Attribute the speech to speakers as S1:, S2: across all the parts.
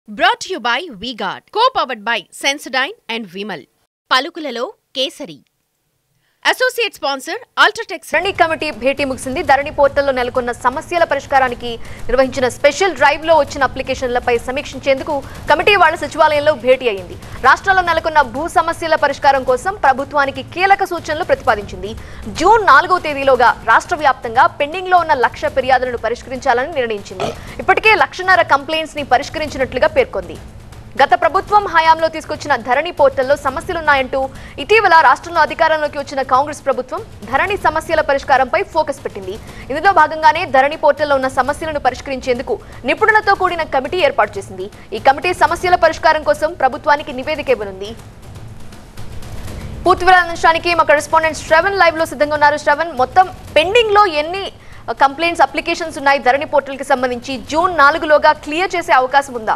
S1: Brought to you by V-Guard, co-powered by Sensodyne and Vimal. పలుకులలో కేసరి. Associate sponsor UltraTech.
S2: Dharani committee భేటీ ముగిసింది. ధరణి పోర్టల్లో నెలకొన్న సమస్యల పరిష్కారానికి నిర్వహించిన స్పెషల్ డ్రైవ్ లో వచ్చిన అప్లికేషన్లపై సమీక్షించేందుకు కమిటీ వాళ్ళ సచివాలయంలో భేటీ అయింది. రాష్ట్రంలో నెలకొన్న భూ సమస్యల పరిష్కారం కోసం ప్రభుత్వానికి కీలక సూచనలు ప్రతిపాదించింది. జూన్ 4వ తేదీలోగా రాష్ట్ర వ్యాప్తంగా పెండింగ్ లో ఉన్న 1,00,000 ఫిర్యాదులను పరిష్కరించాలని నిర్ణయించింది. ఇప్పటికే 1,50,000 కంప్లైంట్స్ ని పరిష్కరించినట్లుగా పేర్కొంది. గత ప్రభుత్వం హయాంలో తీసుకొచ్చిన ధరణి పోర్టల్లో సమస్యలున్నాయంటూ ఇటీవల రాష్ట్రంలో అధికారంలోకి వచ్చిన కాంగ్రెస్ ప్రభుత్వం ధరణి సమస్యల పరిష్కారంపై ఫోకస్ పెట్టింది. ఇందులో భాగంగానే ధరణి పోర్టల్లో ఉన్న సమస్యలను పరిష్కరించేందుకు నిపుణులతో కూడిన కమిటీ ఏర్పాటు చేసింది. ఈ కమిటీ సమస్యల పరిష్కారం కోసం ప్రభుత్వానికి నివేదిక ఇవ్వనుంది. పూర్తి వివరాల అందించడానికి మా కరెస్పాండెంట్ శ్రవణ్ లైవ్ లో సిద్ధంగా ఉన్నారు. శ్రవణ్, మొత్తం పెండింగ్ లో ఎన్ని కంప్లైంట్స్ అప్లికేషన్స్ ఉన్నాయి ధరణి పోర్టల్ కి సంబంధించి? జూన్ 4లోగా క్లియర్ చేసే అవకాశం ఉందా?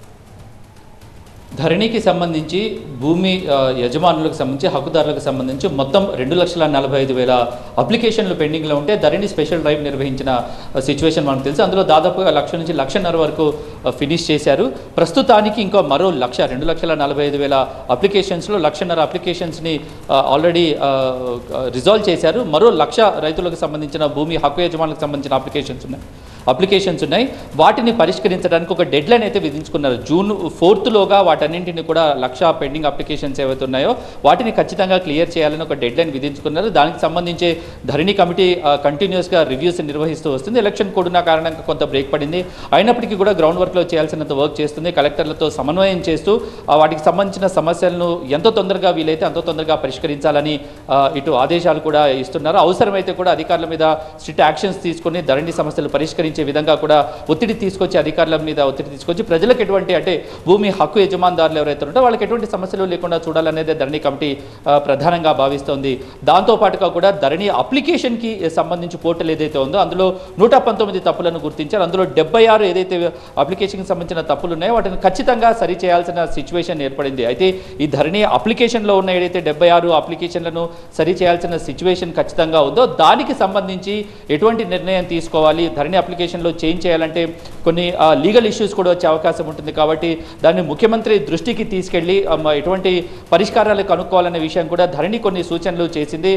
S3: ధరణికి సంబంధించి భూమి యజమానులకు సంబంధించి హక్కుదారులకు సంబంధించి మొత్తం 2,45,000 అప్లికేషన్లు పెండింగ్లో ఉంటే ధరణి స్పెషల్ డ్రైవ్ నిర్వహించిన సిచ్యువేషన్ మనకు తెలుసు. అందులో దాదాపుగా 1,00,000 నుంచి 1,50,000 వరకు ఫినిష్ చేశారు. ప్రస్తుతానికి ఇంకో మరో 2,45,000 అప్లికేషన్స్లో 1,50,000 అప్లికేషన్స్ని ఆల్రెడీ రిజాల్వ్ చేశారు. మరో 1,00,000 రైతులకు సంబంధించిన భూమి హక్కు యజమానులకు సంబంధించిన అప్లికేషన్స్ ఉన్నాయి. వాటిని పరిష్కరించడానికి ఒక డెడ్ లైన్ అయితే విధించుకున్నారు. జూన్ 4లోగా వాటన్నింటిని కూడా 1,00,000 పెండింగ్ అప్లికేషన్స్ ఏవైతే ఉన్నాయో వాటిని ఖచ్చితంగా క్లియర్ చేయాలని ఒక డెడ్ లైన్ విధించుకున్నారు. దానికి సంబంధించి ధరణి కమిటీ కంటిన్యూస్గా రివ్యూస్ నిర్వహిస్తూ వస్తుంది. ఎలక్షన్ కోడ్ ఉన్న కారణంగా కొంత బ్రేక్ పడింది. అయినప్పటికీ కూడా గ్రౌండ్ వర్క్లో చేయాల్సినంత వర్క్ చేస్తుంది. కలెక్టర్లతో సమన్వయం చేస్తూ వాటికి సంబంధించిన సమస్యలను ఎంత తొందరగా వీలైతే అంత తొందరగా పరిష్కరించాలని ఇటు ఆదేశాలు కూడా ఇస్తున్నారు. అవసరమైతే కూడా అధికారుల మీద స్ట్రిక్ట్ యాక్షన్స్ తీసుకుని ధరణి సమస్యలు పరిష్కరించే విధంగా కూడా ఒత్తిడి తీసుకొచ్చి అధికారుల మీద ఒత్తిడి తీసుకొచ్చి ప్రజలకు ఎటువంటి అంటే భూమి హక్కు యజమానుదారులు ఎవరైతే ఉంటారో వాళ్ళకి ఎటువంటి సమస్యలు లేకుండా చూడాలనేది ధరణి కమిటీ ప్రధానంగా భావిస్తోంది. దాంతోపాటుగా కూడా ధరణి అప్లికేషన్కి సంబంధించి పోర్టల్ ఏదైతే ఉందో అందులో 119 తప్పులను గుర్తించారు. అందులో 76 ఏదైతే అప్లికేషన్కి సంబంధించిన తప్పులు ఉన్నాయో వాటిని ఖచ్చితంగా సరి చేయాల్సిన సిచ్యువేషన్ ఏర్పడింది. అయితే ఈ ధరణి అప్లికేషన్లో ఉన్న ఏదైతే 76 అప్లికేషన్లను సరి చేయాల్సిన సిచ్యువేషన్ ఖచ్చితంగా ఉందో దానికి సంబంధించి ఎటువంటి నిర్ణయం తీసుకోవాలి, ధరణి అప్లికేషన్లో చేంజ్ చేయాలంటే కొన్ని లీగల్ ఇష్యూస్ కూడా వచ్చే అవకాశం ఉంటుంది. కాబట్టి దాన్ని ముఖ్యమంత్రి దృష్టికి తీసుకెళ్లి ఎటువంటి పరిష్కారాలు కనుక్కోవాలనే విషయం కూడా ధరణి కొన్ని సూచనలు చేసింది.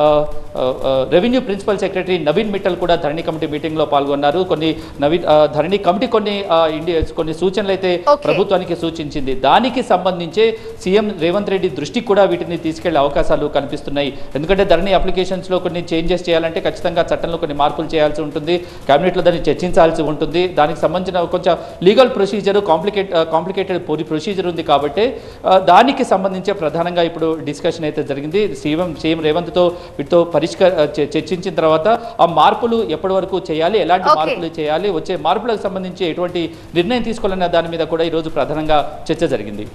S3: Revenue principal secretary Naveen Mittal కూడా ధరణి కమిటీ మీటింగ్లో పాల్గొన్నారు. ధరణి కమిటీ కొన్ని సూచనలు అయితే ప్రభుత్వానికి సూచించింది. దానికి సంబంధించి సీఎం రేవంత్ రెడ్డి దృష్టికి కూడా వీటిని తీసుకెళ్లే అవకాశాలు కనిపిస్తున్నాయి. ఎందుకంటే ధరణి అప్లికేషన్స్లో కొన్ని చేంజెస్ చేయాలంటే ఖచ్చితంగా చట్టంలో కొన్ని మార్పులు చేయాల్సి ఉంటుంది. కేబినెట్లో దాన్ని చర్చించాల్సి ఉంటుంది. దానికి సంబంధించిన కొంచెం లీగల్ ప్రొసీజర్ కాంప్లికేటెడ్ ప్రొసీజర్ ఉంది. కాబట్టి దానికి సంబంధించి ప్రధానంగా ఇప్పుడు డిస్కషన్ అయితే జరిగింది. సీఎం రేవంత్తో వీటితో చర్చించిన తర్వాత ఆ మార్పులు ఎప్పటి వరకు చేయాలి, ఎలాంటి మార్పులు చేయాలి, వచ్చే మార్పులకు సంబంధించి ఎటువంటి నిర్ణయం తీసుకోవాలన్న దాని మీద కూడా ఈరోజు ప్రధానంగా చర్చ జరిగింది.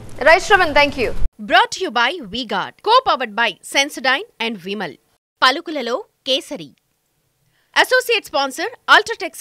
S1: Brought to you by V-Guard, co-powered by Sensodyne and Vimal. పలుకులలో కేసరి. Associate sponsor UltraTech.